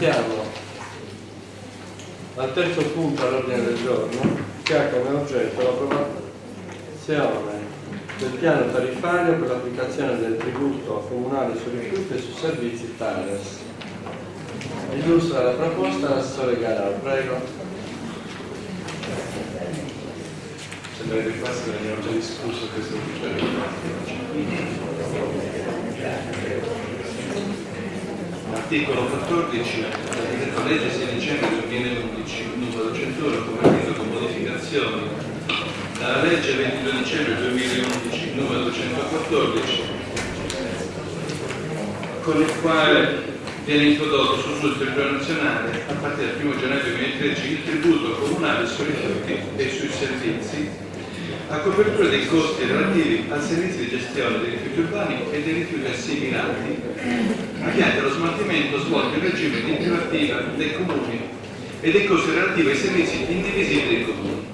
Passiamo al terzo punto all'ordine del giorno, che ha come oggetto l'approvazione del piano tariffario per l'applicazione del tributo comunale sui rifiuti e sui servizi TARES. Illustra la proposta l'assessore Garau, prego. Sembra che quasi abbiamo già discusso questo Articolo 14 del decreto legge 6 dicembre 2011 numero 101 convertito con modificazioni dalla legge 22 dicembre 2011 numero 214, con il quale viene introdotto sul suo territorio nazionale a partire dal 1 gennaio 2013 il tributo comunale sui rifiuti e sui servizi a copertura dei costi relativi al servizio di gestione dei rifiuti urbani e dei rifiuti assimilati mediante lo smaltimento svolto in regime di privativa dei comuni e dei costi relativi ai servizi indivisibili dei comuni.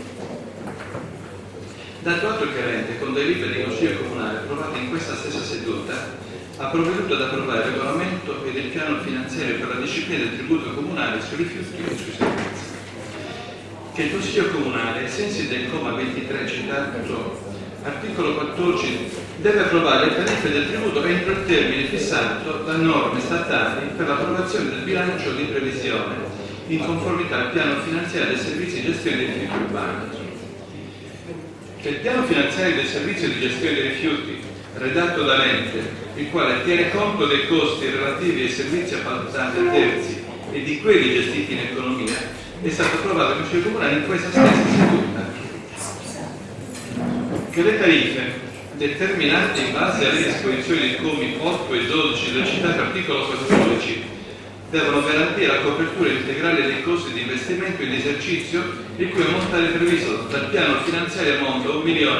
Dato atto che l'ente, con delibera di Consiglio Comunale approvata in questa stessa seduta, ha provveduto ad approvare il regolamento ed il piano finanziario per la disciplina del tributo comunale sui rifiuti e sui servizi, che il Consiglio Comunale, ai sensi del comma 23 citato articolo 14, deve approvare le tariffe del tributo entro il termine fissato da norme statali per l'approvazione del bilancio di previsione, in conformità al piano finanziario dei servizi di gestione dei rifiuti urbani. Che il piano finanziario del servizio di gestione dei rifiuti, redatto dall'ente, il quale tiene conto dei costi relativi ai servizi appaltati a terzi e di quelli gestiti in economia, è stato approvato dal Consiglio Comunale in questa stessa seduta. Che le tariffe, determinate in base alle disposizioni dei commi 8 e 12 del citato articolo 14, devono garantire la copertura integrale dei costi di investimento in esercizio, il cui ammontare previsto dal piano finanziario ammonta a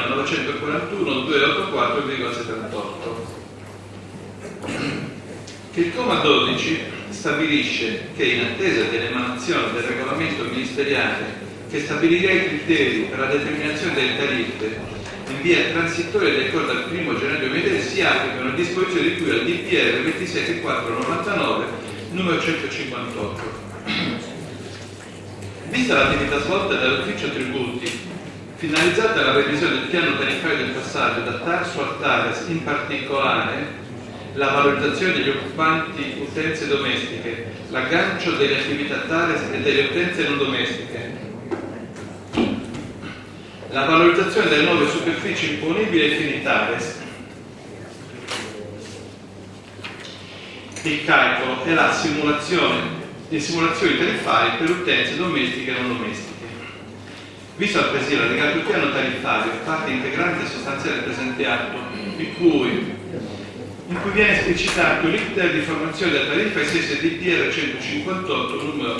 1.941.284,78. Che il comma 12 stabilisce che, in attesa dell'emanazione del regolamento ministeriale che stabilirà i criteri per la determinazione delle tariffe in via transitoria del decorso dal 1 gennaio 2010, si applicano le disposizioni di cui al DPR 27499 numero 158. Vista l'attività svolta dall'ufficio tributi, finalizzata alla revisione del piano tariffario del passaggio da Tarso a TARES, in particolare la valorizzazione degli occupanti utenze domestiche, l'aggancio delle attività TARES e delle utenze non domestiche, la valorizzazione delle nuove superfici imponibili ai fini TARES, il calcolo e le simulazioni tariffarie per utenze domestiche e non domestiche. Visto altresì l'allegato piano tariffario, parte integrante e sostanziale del presente atto, in cui viene esplicitato l'iter di formazione della tariffa ai sensi del DPR 158 numero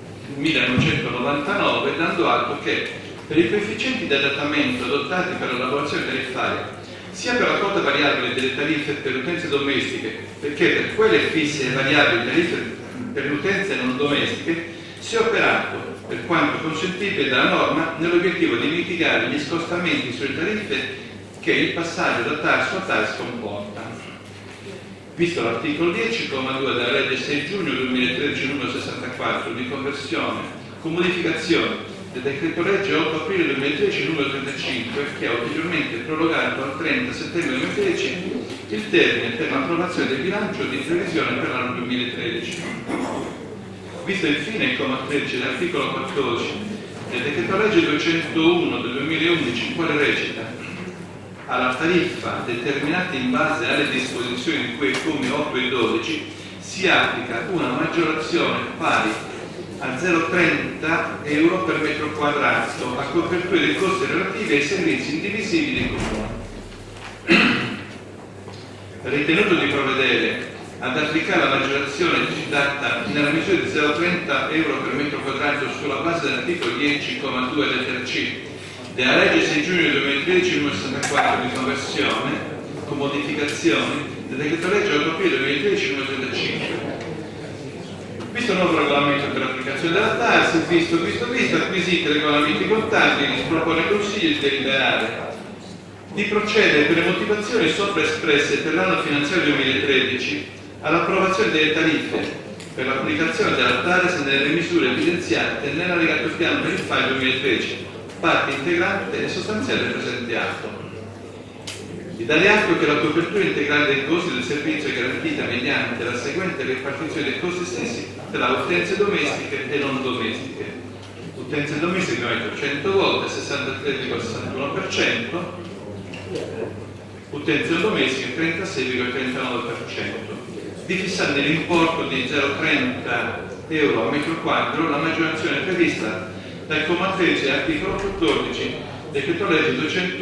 1999, dando atto che per i coefficienti di adattamento adottati per la lavorazione tariffaria, sia per la quota variabile delle tariffe per utenze domestiche, perché per quelle fisse e variabili tariffe per le utenze non domestiche, si è operato, per quanto consentibile dalla norma, nell'obiettivo di mitigare gli scostamenti sulle tariffe che il passaggio da Tarso a TARES comporta. Visto l'articolo 10, comma 2 della legge 6 giugno 2013 numero 64 di conversione con modificazione del decreto legge 8 aprile 2013 numero 35, che ha ulteriormente prorogato al 30 settembre 2013 il termine per l'approvazione del bilancio di previsione per l'anno 2013. Visto infine il comma 13 dell'articolo 14 del decreto legge 201 del 2011, il quale recita: alla tariffa determinata in base alle disposizioni di cui ai commi 8 e 12 si applica una maggiorazione pari a 0,30 euro per metro quadrato a copertura dei costi relativi ai servizi indivisibili dei comuni. Ritenuto di provvedere ad applicare la maggiorazione citata nella misura di 0,30 euro per metro quadrato sulla base dell'articolo 10,2 lettera C della legge 6 giugno 2013 numero 64 di conversione con modificazioni del decreto legge 8 aprile 2013 numero 35. Visto il nuovo regolamento per l'applicazione della TARES, visto, acquisiti i regolamenti contabili, si propone al Consiglio di deliberare di procedere per le motivazioni sopra espresse per l'anno finanziario 2013 all'approvazione delle tariffe per l'applicazione della TARES nelle misure evidenziate nell'allegato piano tariffario 2013, parte integrante e sostanziale del presente atto. Vi dare atto che la copertura integrale dei costi del servizio è garantita mediante la seguente ripartizione dei costi stessi tra utenze domestiche e non domestiche. Utenze domestiche abbiamo detto 100 volte, 63,61%, utenze non domestiche 36,39%. Di fissare l'importo di 0,30 euro a metro quadro la maggiorazione prevista dal comma 13 articolo 14 decreto legge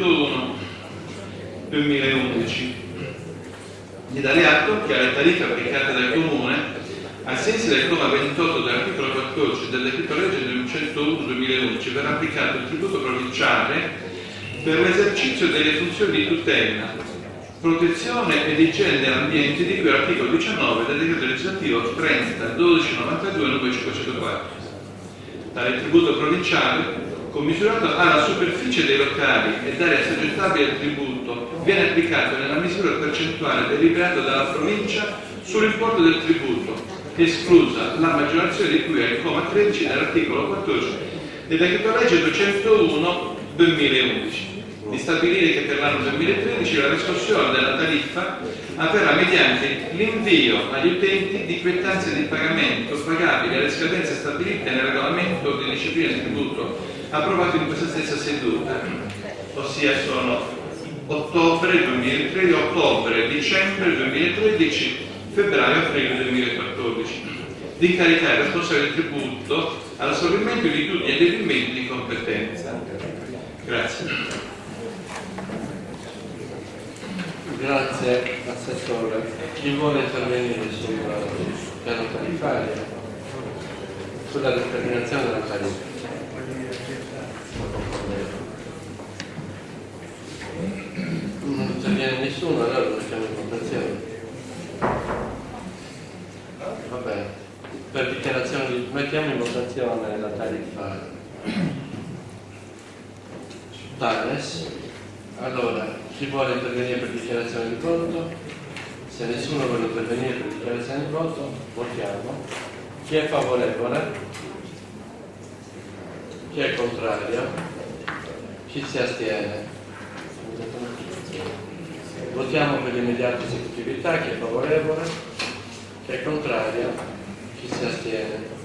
201/2011. Di dare atto che alle tariffe applicate dal Comune ai sensi del comma 28 dell'articolo 14 del decreto legge 201/2011 verrà applicato il tributo provinciale per l'esercizio delle funzioni di tutela, protezione ed igiene dell'ambiente di cui all'articolo 19 del decreto legislativo 30/12/92 numero 504. Tale tributo provinciale, commisurato alla superficie dei locali ed area assoggettabile al tributo, viene applicato nella misura percentuale deliberata dalla provincia sull'importo del tributo, esclusa la maggiorazione di cui è il comma 13 dell'articolo 14 del decreto legge 201/2011. Di stabilire che per l'anno 2013 la riscossione della tariffa avverrà mediante l'invio agli utenti di quittanze di pagamento pagabili alle scadenze stabilite nel regolamento di disciplina del tributo approvato in questa stessa seduta, ossia sono ottobre 2013, ottobre, dicembre 2013, febbraio-aprile 2014, di incaricare il responsabile del tributo all'assolvimento di tutti gli adempimenti di competenza. Grazie. Grazie Assessore. Chi vuole intervenire sul piano tariffario, sulla determinazione della tariffa? Non interviene nessuno, allora lo mettiamo in votazione. Va bene. Per dichiarazione mettiamo in votazione la tariffa TARES. Allora, chi vuole intervenire per dichiarazione di voto? Se nessuno vuole intervenire per dichiarazione di voto, votiamo. Chi è favorevole? Chi è contrario? Chi si astiene? Votiamo per l'immediata esecutività. Chi è favorevole? Chi è contrario? Chi si astiene?